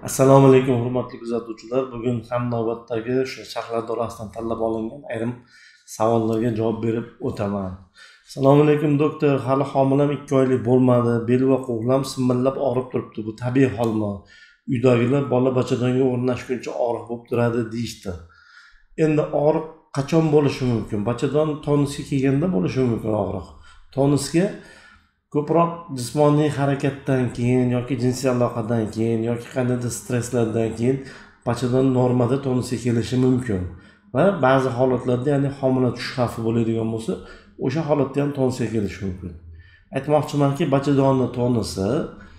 Assalomu alaykum hurmatli kuzatuvchilar. Bugun ham navbatdagi o'sha shaxlar doirasidan tanlab olingan ayrim savollarga javob berib o'taman. Assalomu alaykum doktor, hali homilam 2 oylik bo'lmadi. Bel va qo'lim simillab og'rib turibdi. Bu tabiiy holmi? Uydagilar bola bachadonga o'rnashguncha og'riq bo'lib turadi deyishdi. Endi og'riq qachon bo'lishi mumkin? Bachadon tonusga kelganda bo'lishi mumkin og'riq. Tonusga ko'proq jismoniy harakatdan keyin yoki jinsiy aloqadan keyin yoki qandaydir stresslardan keyin bachadon normada tonusga kelishi mumkin va ba'zi holatlarda, ya'ni homila tushish xavfi bo'ladigan bo'lsa, o'sha holatda ham tonusga kelishi mumkin. Aytmoqchimanki, bachadonning tonusi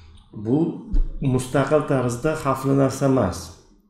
bu mustaqil tarzda xavfli narsa emas.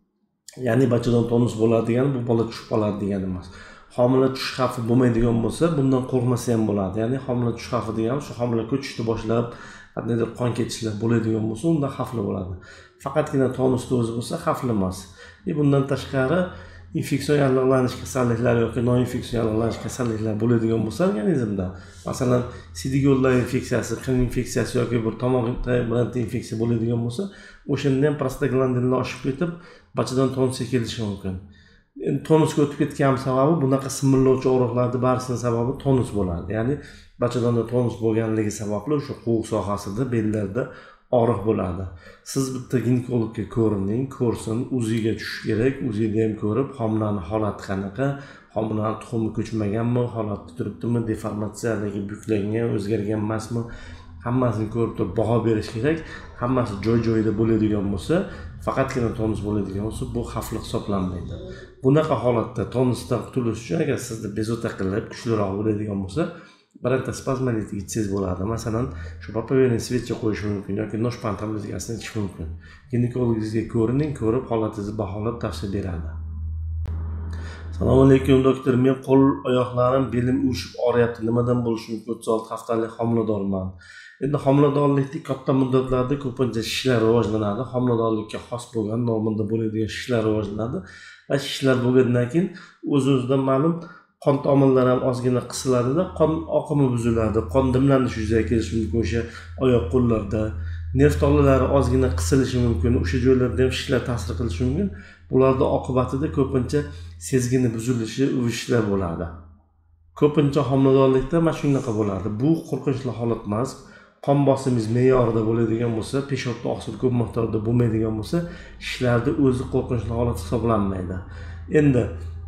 Ya'ni bachadon tonus bo'ladi degani bu bola tushib qoladi degani emas. Homila tushish xavfi bo'lmaydigan bo'lsa, bundan qo'rqmasa ham bo'ladi. Ya'ni homila tushish xavfi degani shu homila ko'chishni boshlab, qandaydir qon ketishlar bo'ladigan bo'lsa, unda xavfli bo'ladi. Faqatgina tonusda o'zi bo'lsa xavfli emas. Bundan tashqari infeksion yallig'lanish kasalliklari yoki noinfeksion yallig'lanish kasalliklari bo'ladigan bo'lsa organizmda, masalan, sidik yo'llar infeksiyasi, qon infeksiyasi yoki bir tomoq bilan infeksiya bo'ladigan bo'lsa, o'shanda ham prostaglandinlar oshib ketib, bachadon tonusga kelishi mumkin. Tonusga o'tib ketgan sababi bunaqa simillovchi og'riqlarning barisining sababi tonus bo'ladi. Ya'ni bachadonda tonus bo'lganligi sababli o'sha qo'l sohasida, bellarda og'riq bo'ladi. Siz bitta ginekologga ko'rining, ko'rsin, o'ziga tushish kerak, o'zingizda ham ko'rib, homilaning holati qanaqa, homilaning tuxumi ko'chmaganmi, holati turibdimi, deformatsiyadagi buklangan, o'zgargan emasmi, hammasini ko'rib turib baho berish kerak. Hammasi joy-joyida bo'ladigan bo'lsa, faqatgina tonus bo'ladigan bo'lsa, bu xavfli hisoblanmaydi. Bunaqa holatda tonusdan qutulish uchun agar sizda bezovta qilib kuchliroq bo'ladigan bo'lsa, bironta spazmolitik ichsangiz bo'ladi. Masalan, shu papaverni svetcha qo'yish mumkin yoki noshpan tabletkasini ichish mumkin. Ginekologingizga ko'rining, ko'rib holatingizni baholab tavsiya beradi. Assalomu alaykum doktor, men qo'l oyoqlarim, belim uyushib og'riyapti. Nimadan bo'lishi mumkin? 36 haftalik homiladorman. Endi homiladorlikning katta muddatlarida ko'pincha shishlar rivojlanadi. Homiladorlikka xos bo'lgan normada bo'ladigan shishlar rivojlanadi va shishlar bo'lgandan keyin o'z-o'zidan ma'lum qon tomirlari ham ozgina qisiladi-da, qon oqimi buziladi, qon dimlanishi yuzaga kelishi mumkin o'sha oyoq qo'llarda. Nerv tolalari ozgina qisilishi mumkin, o'sha joylarda ham shishlar ta'sir qilishi mumkin. Bularning oqibatida ko'pincha sezgini buzilishi, uvishlar bo'ladi. Ko'pincha homiladorlikda mana shunaqa bo'ladi. Bu qo'rqinchli holat emas. Qon bosimingiz me'yorida bo'ladigan bo'lsa, peshobda oqsil ko'p miqdorda bo'lmaydigan bo'lsa, shishlarning o'zi qo'rqinchli holat hisoblanmaydi. Endi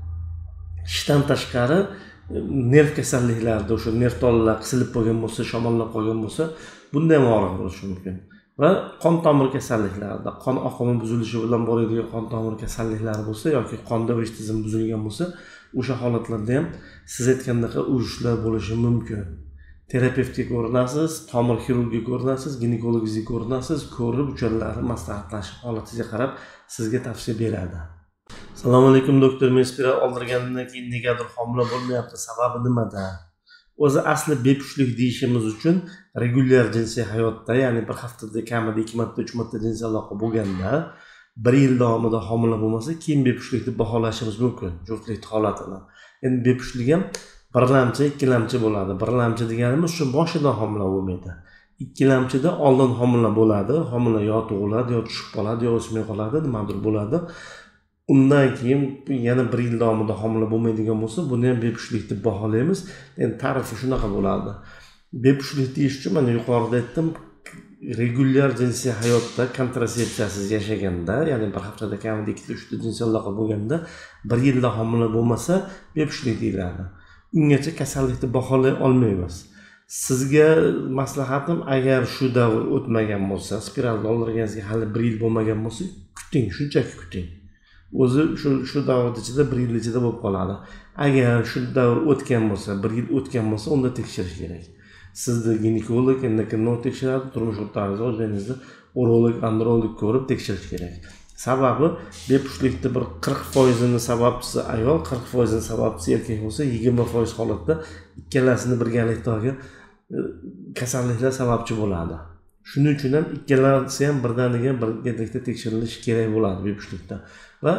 shishdan tashqari nerv kasalliklarida o'sha nerv tolalari qisilib qolgan bo'lsa, shamollab qolgan bo'lsa, bunda ham og'riq bo'lishi mumkin. Va qon tomir kasalliklarida, qon oqimi buzilishi bilan bo'ladigan qon tomir kasalliklari bo'lsa yoki qonda o'sh tizim buzilgan bo'lsa, o'sha holatlarda ham siz aytgandek uvishlar bo'lishi mumkin. Terapevtga ko'rinasiz, tomir xirurgiga ko'rinasiz, ginekologingizga ko'rinasiz, ko'rib uchalari maslahatlashib holatingizga qarab sizga tavsiya beradi. Assalomu alaykum doktor, men spiral oldirganimdan keyin negadir homila bo'lmayapti, sababi nimada? O'zi asli bepushtlik deyishimiz uchun regular jinsiy hayotda, ya'ni bir haftada kamida 2 marta, 3 marta jinsiy aloqa bo'lganda 1 yil davomida homila bo'lmasa, keyin bepushtlikni baholashimiz mumkin, juftlik holatini. Endi bepushtlik ham birlamchi, ikkilamchi bo'ladi. Birlamchi deganimiz shu boshidan homila bo'lmaydi. Ikkilamchida oldin homila bo'ladi, homila yo tug'iladi, yo tushib qoladi, yo o'smay qoladi, nimadir bo'ladi. Undan keyin yana 1 yil davomida homila bo'lmaydigan bo'lsa, buni ham bepushtlik deb baholaymiz. Endi ta'rifi shunaqa bo'ladi. Bepushtlik deyish uchun men yuqorida aytdim, regular jinsiy hayotda kontrasepsiyasiz yashaganda, ya'ni bir haftada kamida 2-3 ta jinsiy aloqa bo'lganda 1 yilda homila bo'lmasa, bepushtlik deyiladi. Ungacha kasallikni baholay olmaymiz. Sizga maslahatim, agar shu davr o'tmagan bo'lsa, spiralni oldirganingizga hali 1 yil bo'lmagan bo'lsa, kuting, shunchaki kuting. O'zi shu davr ichida 1 yil ichida bo'lib qoladi. Agar shu davr o'tgan bo'lsa, 1 yil o'tgan bo'lsa, unda tekshirish kerak. Sizni ginekolog, endokrinolog tekshiradi, turmush o'rtog'ingizni, o'zingizni urolog, androlog ko'rib tekshirish kerak. Sababi bepushtlikning bir 40% ni sababchisi ayol, 40% ni sababchisi erkak bo'lsa, 20% holatda ikkalasini birgalikdagi kasalliklar sababchi bo'ladi. Shuning uchun ham ikkalasi ham birdaniga birgalikda tekshirilishi kerak bo'ladi bepushtlikda. Va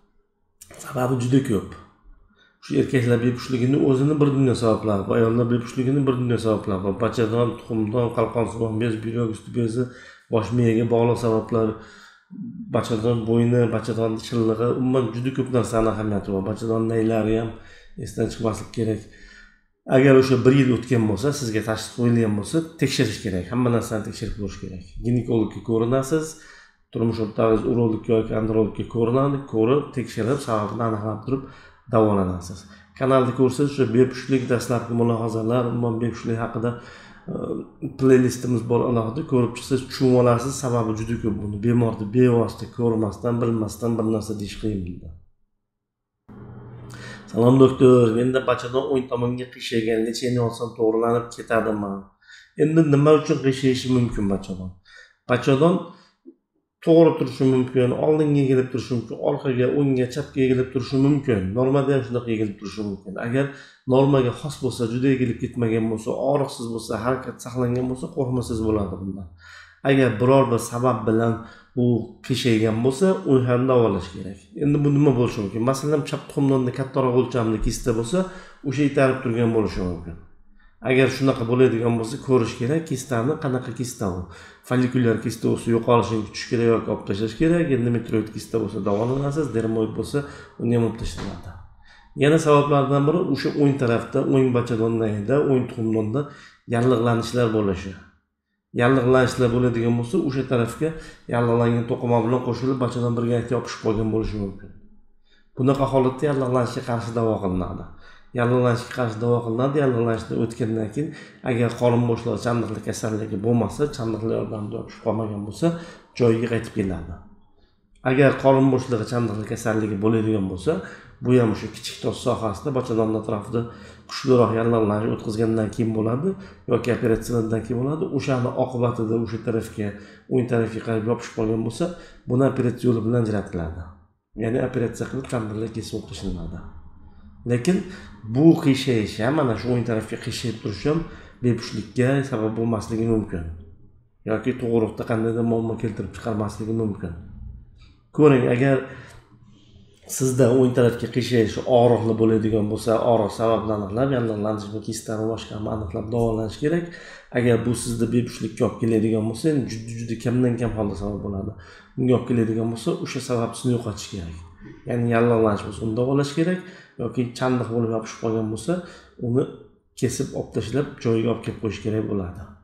sababi juda ko'p. Shu erkaklar bepushtligining o'zini bir dunyo sabablari bor, ayollar bepushtligining bir dunyo sabablari bor. Bachadon, tuxumdon, qalqonsimon bez, buyrak usti bezi, bosh miyaga bog'liq sabablar bachadon bo'yni, bachadonni shillig'i, umuman juda ko'p narsani ahamiyati bor. Bachadon naylari ham esdan chiqmaslik kerak. Agar o'sha 1 yil o'tgan bo'lsa, sizga tashxis qo'yilgan bo'lsa, tekshirish kerak. Hamma narsani tekshirib ko'rish kerak. Ginekologga ko'rinasiz, turmush o'rtog'ingiz urologga yoki andrologga ko'rinadi, ko'rib, tekshirib, sababini aniqlab turib davolanasiz. Kanalda ko'rsangiz o'sha bepushtlik, dastlabki mulohazalar, umuman bepushtlik haqida playlistimiz bor, alohida ko'rib chiqsangiz tushunib olasiz. Sababi juda ko'p buni. Bemorni bevosita ko'rmasdan, bilmasdan bir narsa deyish qiyin bunda. Salom doktor, menda bachadon o'ng tomonga qiyshaygan, lecheniya olsam to'g'rilanib ketadimi? Endi nima uchun qiyshayshi mumkin bachadon? Bachadon to'g'ri turishi mumkin, oldinga egilib turishi mumkin, orqaga, o'ngga, chapga egilib turishi mumkin. Normada ham shunday egilib turishi mumkin. Agar normaga xos bo'lsa, juda egilib ketmagan bo'lsa, og'riqsiz bo'lsa, harakat saqlangan bo'lsa, qo'rqmasangiz bo'ladi bundan. Agar biror bir sabab bilan bu qiyshaygan bo'lsa, uni ham davolash kerak. Endi bu nima bo'lishi mumkin? Masalan, chap tuxumdonda kattaroq o'lchamli kista bo'lsa, o'sha itarib turgan bo'lishi mumkin. Agar shunaqa bo'ladigan bo'lsa, ko'rish kerak, kistani qanaqa kista u. Follikulyar kista bo'lsa, yo'qolishini kutish kerak yoki olib tashlash kerak. Endometrioid kista bo'lsa davolanasiz, dermoid bo'lsa, uni ham olib tashlanadi. Yana sabablardan biri o'sha o'ng tarafda, o'ng bachadonda, o'ng tuxumdonda yallig'lanishlar bo'lishi. Yallig'lanishlar bo'ladigan bo'lsa, o'sha tarafga yallig'langan to'qima bilan qo'shilib bachadon birgalikda yopishib qolgan bo'lishi mumkin. Bunaqa holatda yallig'lanishga qarshi davo qilinadi. Yallig'lanishga qarshi davo qilinadi. Yallig'lanishdan o'tgandan keyin agar qorin bo'shlig'i chandiqli kasalligi bo'lmasa, chandiqli yordamida yopishib qolmagan bo'lsa, joyiga qaytib keladi. Agar qorin bo'shlig'i chandiqli kasalligi bo'ladigan bo'lsa, bu ham o'sha kichik tos sohasida bachadon atrofida kuchliroq yallig'lanish o'tkazgandan keyin bo'ladi yoki operatsiyadan keyin bo'ladi. O'shani oqibatida o'sha tarafga, o'ng tarafga qarab yopishib qolgan bo'lsa, buni operatsiya yo'li bilan ajratiladi. Ya'ni operatsiya qilib chandiqli kesib o'tkaziladi. Lekin bu qiyshaysh ham mana shu o'ng tarafga qiyshayib turish ham bepushtlikka sabab bo'lmasligi mumkin. Yoki tug'uruqda qandaydir muammo keltirib chiqarmasligi mumkin. Ko'ring, agar sizda o'ng tarafga qiyshaysh og'riqli bo'ladigan bo'lsa, og'riq sababini aniqlab, yallig'lanish va kistani boshqani aniqlab davolanish kerak. Agar bu sizda bepushtlikka olib keladigan bo'lsa, juda kamdan kam holda sabab bo'ladi. Bunga olib keladigan bo'lsa, o'sha sababchisini yo'qotish kerak. Ya'ni yallig'lanish bo'lsa, uni davolash kerak yoki chandiq bo'lib yopishib qolgan bo'lsa, uni kesib olib tashlab, joyiga olib kelib qo'yish kerak bo'ladi.